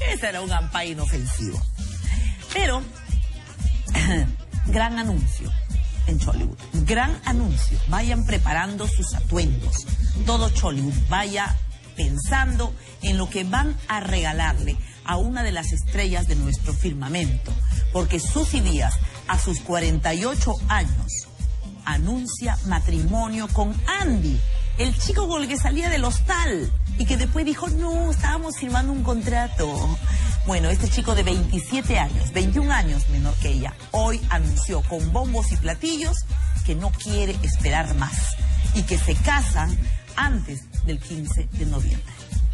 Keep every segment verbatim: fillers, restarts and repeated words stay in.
Ese era un ampay inofensivo. Pero, gran anuncio en Chollywood. Gran anuncio. Vayan preparando sus atuendos. Todo Chollywood vaya pensando en lo que van a regalarle a una de las estrellas de nuestro firmamento. Porque Susy Díaz, a sus cuarenta y ocho años, anuncia matrimonio con Andy, el chico con el que salía del hostal y que después dijo, no, estábamos firmando un contrato. Bueno, este chico de veintisiete años, veintiún años menor que ella, hoy anunció con bombos y platillos que no quiere esperar más y que se casan antes del quince de noviembre.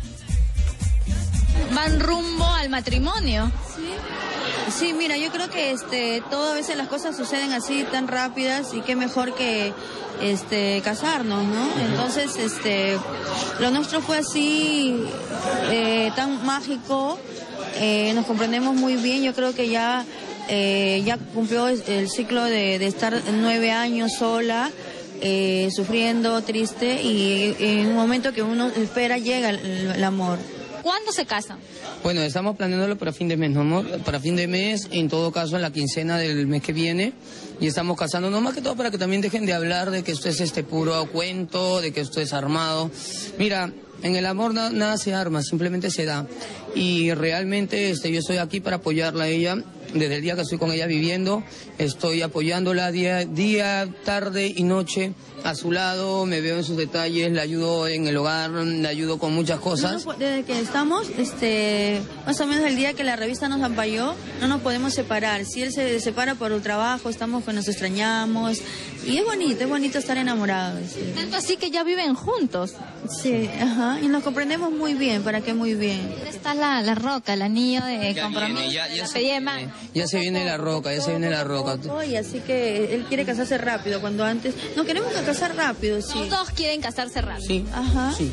Van rumbo al matrimonio. Sí. Sí, mira, yo creo que este, todo a veces las cosas suceden así tan rápidas y qué mejor que este, casarnos, ¿no? Entonces, este, lo nuestro fue así, eh, tan mágico, eh, nos comprendemos muy bien, yo creo que ya, eh, ya cumplió el ciclo de, de estar nueve años sola, eh, sufriendo, triste, y en un momento que uno espera llega el, el amor. ¿Cuándo se casan? Bueno, estamos planeándolo para fin de mes, ¿no, amor? Para fin de mes, en todo caso en la quincena del mes que viene, y estamos casándonos más que todo para que también dejen de hablar de que esto es este puro cuento, de que esto es armado. Mira, en el amor na nada se arma, simplemente se da. Y realmente este, yo estoy aquí para apoyarla a ella. Desde el día que estoy con ella viviendo, estoy apoyándola día, día, tarde y noche a su lado, me veo en sus detalles, la ayudo en el hogar, la ayudo con muchas cosas. No, no, desde que estamos, este, más o menos el día que la revista nos ampalló, no nos podemos separar. Si él se separa por el trabajo, estamos que nos extrañamos, y es bonito, es bonito estar enamorados. Sí. Tanto así que ya viven juntos. Sí, ajá, y nos comprendemos muy bien, ¿para qué muy bien? Está la, la roca, el anillo de Ya compromiso, viene, ya, ya la se pedida de viene, mano. ya se viene la roca, ya se viene la roca. Oye, así que él quiere casarse rápido, cuando antes... No, queremos casar rápido, sí. Los dos quieren casarse rápido. Sí, Ajá. sí.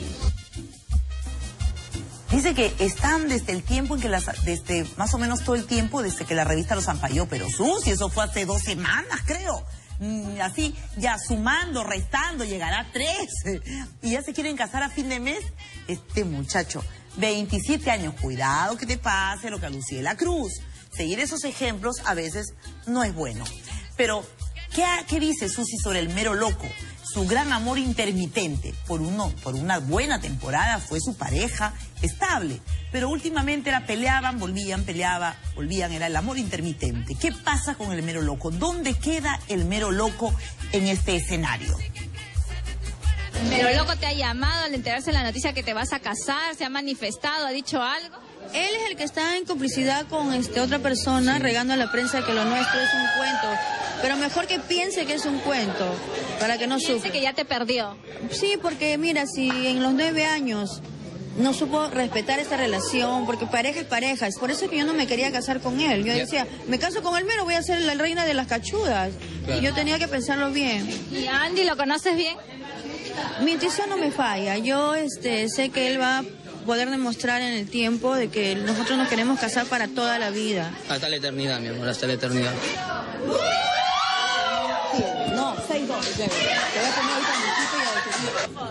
Dice que están desde el tiempo en que las, desde más o menos todo el tiempo desde que la revista los ampalló, pero Susy, eso fue hace dos semanas, creo. Mm, así, ya sumando, restando, llegará a tres. Y ya se quieren casar a fin de mes. Este muchacho, veintisiete años, cuidado que te pase lo que a Luciela Cruz. Seguir esos ejemplos a veces no es bueno. Pero, ¿qué, qué dice Susy sobre el mero loco? Su gran amor intermitente. Por, uno, por una buena temporada fue su pareja estable. Pero últimamente era peleaban, volvían, peleaban, volvían. Era el amor intermitente. ¿Qué pasa con el mero loco? ¿Dónde queda el mero loco en este escenario? Pero loco te ha llamado al enterarse de la noticia que te vas a casar, se ha manifestado, ha dicho algo. Él es el que está en complicidad con este, otra persona, regando a la prensa que lo nuestro es un cuento. Pero mejor que piense que es un cuento, para que no Piense sufra. que ya te perdió. Sí, porque mira, si en los nueve años no supo respetar esta relación, porque pareja es pareja, es por eso que yo no me quería casar con él. Yo decía, me caso con él, mero voy a ser la reina de las cachudas. Claro. Y yo tenía que pensarlo bien. ¿Y a Andy lo conoces bien? Mi intuición no me falla. Yo este, sé que él va a poder demostrar en el tiempo de que nosotros nos queremos casar para toda la vida. Hasta la eternidad, mi amor, hasta la eternidad. No, seis dos. Te voy a poner ahorita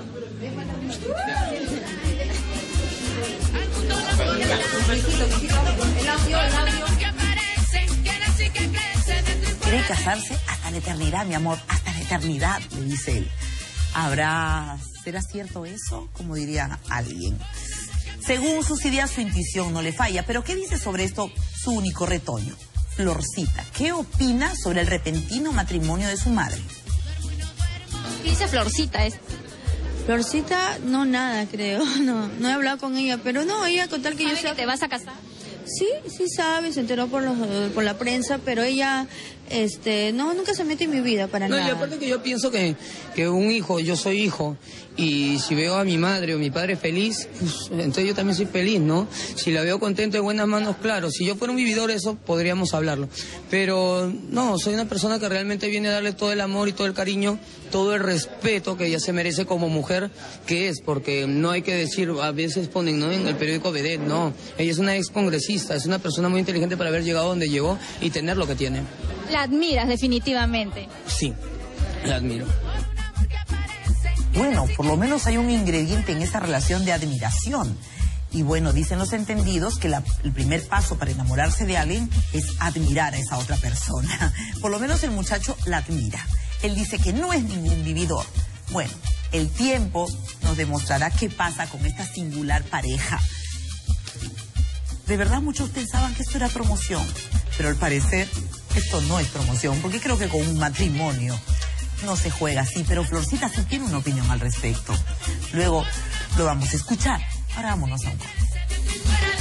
Quiere casarse hasta la eternidad, mi amor, hasta la eternidad, le dice él. ¿Habrá, será cierto eso? Como diría alguien. Según sus ideas, su intuición no le falla. Pero ¿qué dice sobre esto su único retoño? Florcita, ¿qué opina sobre el repentino matrimonio de su madre? ¿Qué dice Florcita? Es... Florcita, no nada, creo. No, no he hablado con ella, pero no, ella con tal que yo ¿Sabe sea... que te vas a casar? Sí, sí sabe, se enteró por, los, por la prensa, pero ella, este, no, nunca se mete en mi vida para No, nada. y aparte que yo pienso que, que un hijo, yo soy hijo, y si veo a mi madre o mi padre feliz, pues, entonces yo también soy feliz, ¿no? Si la veo contento, de buenas manos, claro. Si yo fuera un vividor, eso podríamos hablarlo. Pero no, soy una persona que realmente viene a darle todo el amor y todo el cariño, todo el respeto que ella se merece como mujer que es, porque no hay que decir, a veces ponen, ¿no?, en el periódico vedette, no. Ella es una ex congresista, es una persona muy inteligente para haber llegado donde llegó y tener lo que tiene. La admiras definitivamente. Sí, la admiro. Bueno, por lo menos hay un ingrediente en esa relación de admiración. Y bueno, dicen los entendidos que la, el primer paso para enamorarse de alguien es admirar a esa otra persona. Por lo menos el muchacho la admira. Él dice que no es ningún vividor. Bueno, el tiempo nos demostrará qué pasa con esta singular pareja. De verdad muchos pensaban que esto era promoción, pero al parecer esto no es promoción, porque creo que con un matrimonio no se juega así, pero Florcita sí tiene una opinión al respecto. Luego lo vamos a escuchar. Ahora vámonos a un corte.